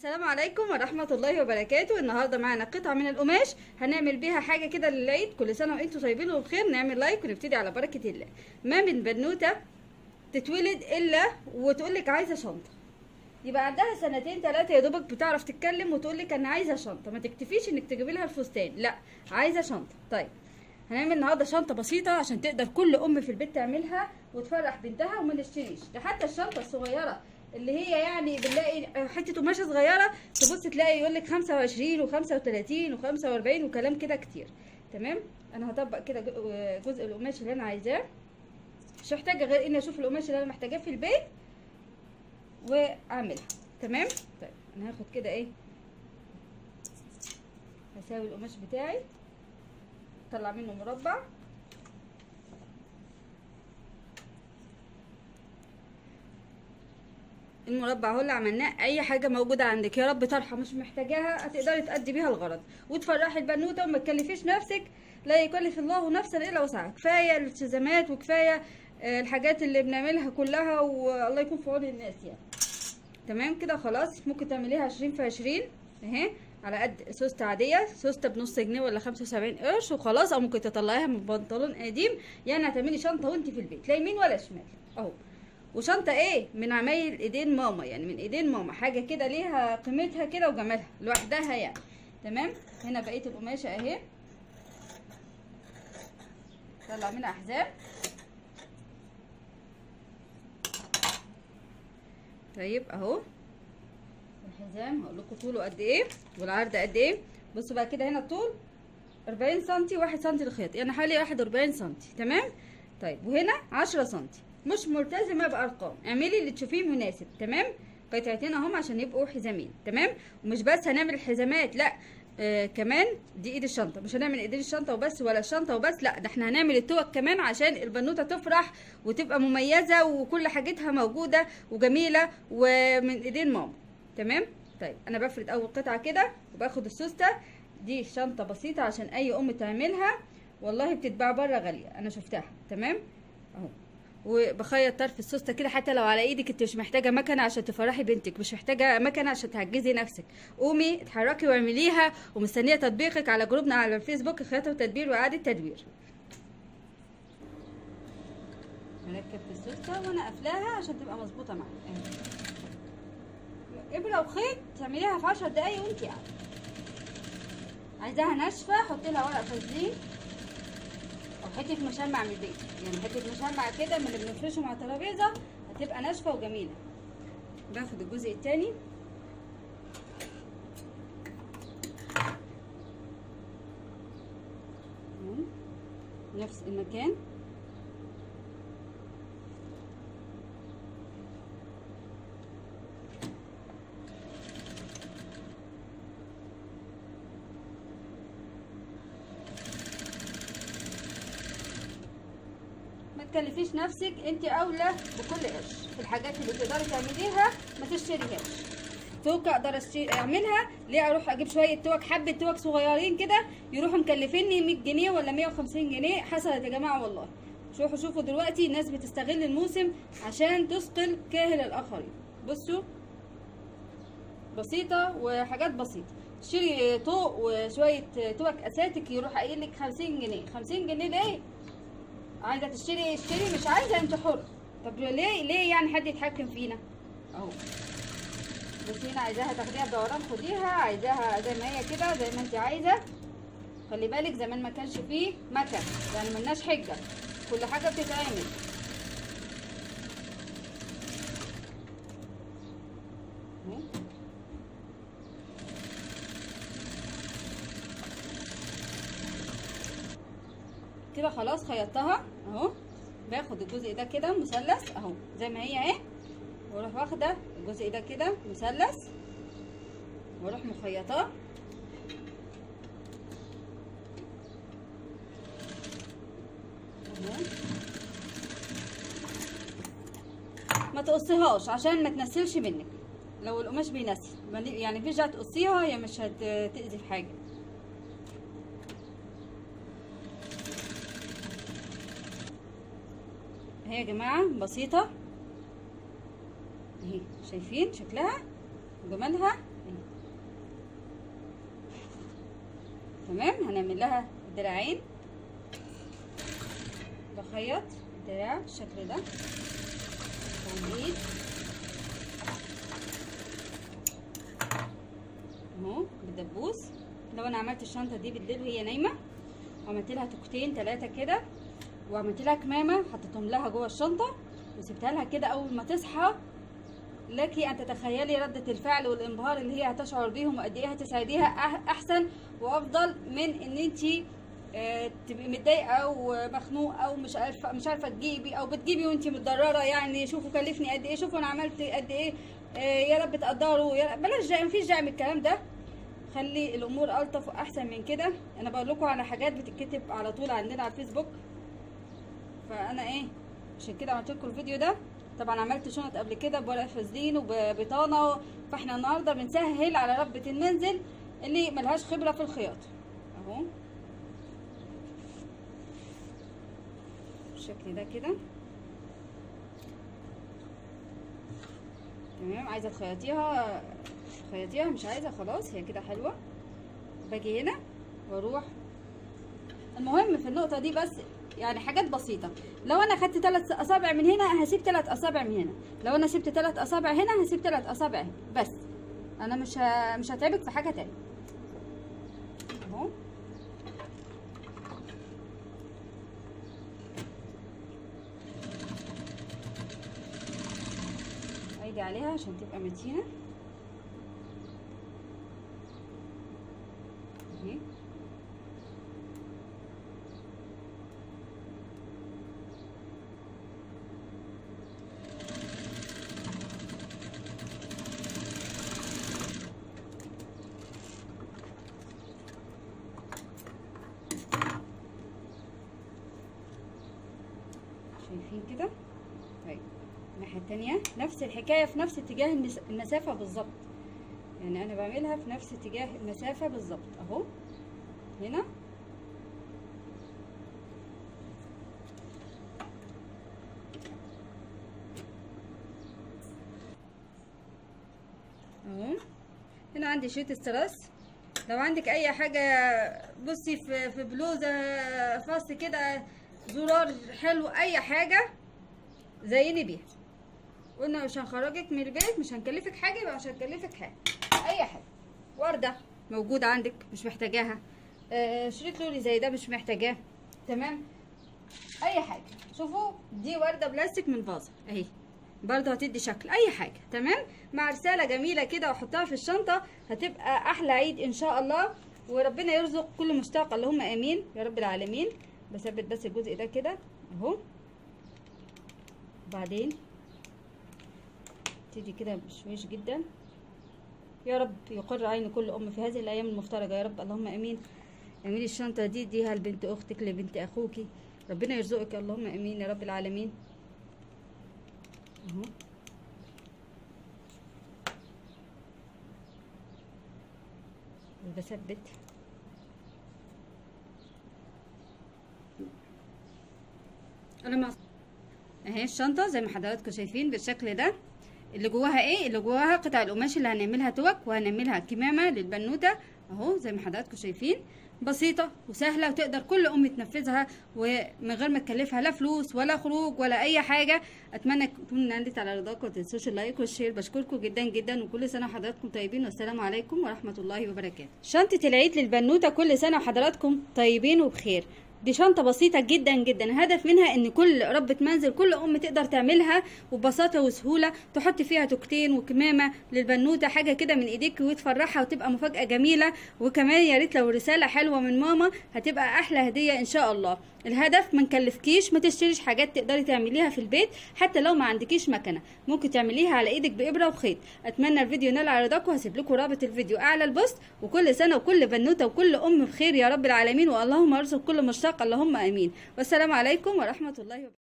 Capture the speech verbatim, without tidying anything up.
السلام عليكم ورحمة الله وبركاته. النهارده معانا قطعة من القماش هنعمل بيها حاجة كده للعيد. كل سنة وانتم طيبين وبخير. نعمل لايك ونبتدي على بركة الله. ما من بنوتة تتولد الا وتقولك عايزة شنطة، يبقى عندها سنتين ثلاثة يا دوبك بتعرف تتكلم وتقولك انا عايزة شنطة. ما تكتفيش انك تجيبي لها الفستان، لا عايزة شنطة. طيب هنعمل النهارده شنطة بسيطة عشان تقدر كل ام في البيت تعملها وتفرح بنتها وما نشتريش. ده حتى الشنطة الصغيرة اللي هي يعني بنلاقي حته قماشه صغيره تبص تلاقي يقول لك خمسة وعشرين وخمسة وتلاتين وخمسة واربعين وكلام كده كتير. تمام، انا هطبق كده جزء القماش اللي انا عايزاه، مش محتاجه غير اني اشوف القماش اللي انا محتاجاه في البيت واعملها. تمام. طيب انا هاخد كده ايه، هساوي القماش بتاعي، اطلع منه مربع. المربع اهو اللي عملناه، اي حاجه موجوده عندك يا رب طرحه مش محتاجاها هتقدري تأدي بيها الغرض وتفرحي البنوته وما تكلفيش نفسك. لا يكلف الله نفسا الا وسعها. كفايه الالتزامات وكفايه الحاجات اللي بنعملها كلها، والله يكون في عون الناس يعني. تمام كده خلاص. ممكن تعمليها عشرين في عشرين اهي على قد سوسته عاديه، سوسته بنص جنيه ولا خمسة وسبعين قرش وخلاص، او ممكن تطلعيها من بنطلون قديم. يعني هتعملي شنطه وانت في البيت لا يمين ولا شمال اهو. وشنطه ايه من عمايل ايدين ماما، يعني من ايدين ماما، حاجه كده ليها قيمتها كده وجمالها لوحدها يعني. تمام. هنا بقيه القماشه اهي طلع منها احزاب. طيب اهو الحزام هقول لكم طوله قد ايه والعرض قد ايه. بصوا بقى كده، هنا الطول اربعين سنتي، واحد سنتي الخيط، يعني حوالي واحد واربعين سنتي. تمام. طيب وهنا عشرة سنتي. مش ملتزمه بارقام، اعملي اللي تشوفيه مناسب. تمام. قطعتين اهم عشان يبقوا حزامين. تمام. ومش بس هنعمل الحزامات، لا آه كمان دي ايد الشنطه. مش هنعمل ايدين الشنطه وبس ولا الشنطه وبس، لا ده احنا هنعمل التوك كمان عشان البنوته تفرح وتبقى مميزه وكل حاجتها موجوده وجميله ومن ايدين ماما. تمام. طيب انا بفرد اول قطعه كده وباخد السوسته دي. شنطه بسيطه عشان اي ام تعملها، والله بتتباع بره غاليه انا شفتها. تمام اهو. وبخيط طرف السوسته كده حتى لو على ايدك. انت مش محتاجه مكنه عشان تفرحي بنتك، مش محتاجه مكنه عشان تعجزي نفسك. قومي اتحركي واعمليها، ومستنيه تطبيقك على جروبنا على الفيسبوك خياطه وتدبير واعاده تدوير. هركب في السوسته وانا قافلاها عشان تبقى مظبوطه معايا. ابره وخيط تعمليها في عشر دقايق وانت قاعده. عايزاها ناشفه حطي لها ورق فازلين او حته مشمع من البيت، يعني حته مشمع كده من اللي بنفرشهم على الترابيزه هتبقى ناشفه وجميله. باخد الجزء التاني نفس المكان. ما تكلفيش نفسك، انت اولى بكل قرش. في الحاجات اللي تقدري تعمليها ما تشتريهاش. توك اقدر اعملها ليه؟ اروح اجيب شويه توك، حبه توك صغيرين كده يروحوا مكلفيني مية جنيه ولا مية وخمسين جنيه، حصلت يا جماعه والله. شوفوا شوفوا دلوقتي الناس بتستغل الموسم عشان تثقل كاهل الاخرين. بصوا بسيطه وحاجات بسيطه. تشتري طوق وشويه توك اساتك يروح قايل لك خمسين جنيه. خمسين جنيه ليه؟ عايزه تشتري اشتري، مش عايزه انت حر. طب ليه ليه يعني حد يتحكم فينا اهو. بس هنا عايزاها تاخديها بدوران خديها، عايزاها زي ما هي كده زي ما انت عايزه. خلي بالك زمان ما كانش فيه مكن، يعني ملناش حجه، كل حاجه بتتعمل. كده خلاص خيطتها اهو. باخد الجزء ده كده مثلث اهو زي ما هي اهي، واروح واخده الجزء ده كده مثلث واروح مخيطاه اهو. ما تقصيهاش عشان ما تنسلش منك. لو القماش بينسل يعني في جهه تقصيها هي مش هتأذي في حاجه. اهي يا جماعه بسيطه اهي، شايفين شكلها وجمالها. تمام. هنعمل لها دراعين، بخيط دراع بالشكل ده والايد اهو بالدبوس. لو انا عملت الشنطه دي بالليل وهي نايمه وعملت لها توكتين ثلاثه كده وعملت لها كمامه حطيتهم لها جوه الشنطه وسبتها لها كده، اول ما تصحى لك ان تتخيلي ردة الفعل والانبهار اللي هي هتشعر بيهم وقد ايه هتسعديها احسن وافضل من ان انتي اه تبقي متضايقه ومخنوقه او مش عارفه مش عارفه تجيبي او بتجيبي وانتي متضرره. يعني شوفوا كلفني قد ايه، شوفوا انا عملت قد ايه، اه يا رب تقدروا، يا رب بلاش داعي، مفيش داعي من الكلام ده. خلي الامور الطف واحسن من كده. انا بقول لكم على حاجات بتتكتب على طول عندنا على الفيسبوك، فانا ايه عشان كده عملت لكم الفيديو ده. طبعا عملت شنط قبل كده بورق فازلين وببطانه، فاحنا النهارده بنسهل على ربة المنزل اللي ملهاش خبره في الخياطه اهو بالشكل ده كده تمام. عايزه تخيطيها خيطيها، مش عايزه خلاص هي كده حلوه. باجي هنا واروح، المهم في النقطه دي بس يعني حاجات بسيطه. لو انا خدت ثلاث اصابع من هنا هسيب ثلاث اصابع من هنا، لو انا سبت ثلاث اصابع هنا هسيب ثلاث اصابع هنا، بس انا مش ه... مش هتعبك في حاجه تانية اهو. ايدي عليها عشان تبقى متينه اهي. شايفين كده؟ طيب الناحيه التانيه نفس الحكايه في نفس اتجاه المسافه بالظبط، يعني انا بعملها في نفس اتجاه المسافه بالظبط اهو. هنا اهو. هنا عندي شريط الستراس، لو عندك اي حاجه بصي في في بلوزه فاص كده زرار حلو اي حاجه زيني بيها. قلنا مش هنخرجك من البيت، مش هنكلفك حاجه يبقى مش هنكلفك حاجه. اي حاجه ورده موجوده عندك مش محتاجاها، آه شريط لولي زي ده مش محتاجاه، تمام. اي حاجه. شوفوا دي ورده بلاستيك من فازه اهي برضه هتدي شكل اي حاجه، تمام. مع رساله جميله كده واحطها في الشنطه هتبقى احلى عيد ان شاء الله. وربنا يرزق كل مشتاق، اللهم امين يا رب العالمين. بثبت بس الجزء ده كده اهو، وبعدين تيجي كده بشويش جدا. يا رب يقر عين كل ام في هذه الايام المفترجه يا رب، اللهم امين. اعملي الشنطه دي اديها لبنت اختك لبنت اخوكي، ربنا يرزقك اللهم امين يا رب العالمين اهو. بثبت انا مع اهي الشنطه زي ما حضراتكم شايفين بالشكل ده. اللي جواها ايه؟ اللي جواها قطع القماش اللي هنعملها توك وهنعملها كمامه للبنوته اهو زي ما حضراتكم شايفين. بسيطه وسهله وتقدر كل ام تنفذها ومن غير ما تكلفها لا فلوس ولا خروج ولا اي حاجه. اتمنى تكون نالت على رضاكم، وتنسوش اللايك والشير. بشكركم جدا جدا وكل سنه وحضراتكم طيبين، والسلام عليكم ورحمه الله وبركاته. شنطه العيد للبنوته كل سنه وحضراتكم طيبين وبخير. دي شنطة بسيطة جدا جدا، الهدف منها ان كل ربة منزل كل ام تقدر تعملها وببساطة وسهولة، تحط فيها توكتين وكمامة للبنوتة، حاجة كده من ايديك وتفرحها وتبقى مفاجأة جميلة. وكمان يا ريت لو رسالة حلوة من ماما هتبقى احلى هدية ان شاء الله. الهدف ما نكلفكيش، ما تشتريش حاجات تقدري تعمليها في البيت، حتى لو ما عندكيش مكنه ممكن تعمليها على ايدك بابره وخيط. اتمنى الفيديو ينال على رضاكم، هسيب لكم رابط الفيديو اعلى البوست. وكل سنه وكل بنوته وكل ام بخير يا رب العالمين، واللهم ارزق كل مشتاق اللهم امين. والسلام عليكم ورحمه الله وبركاته.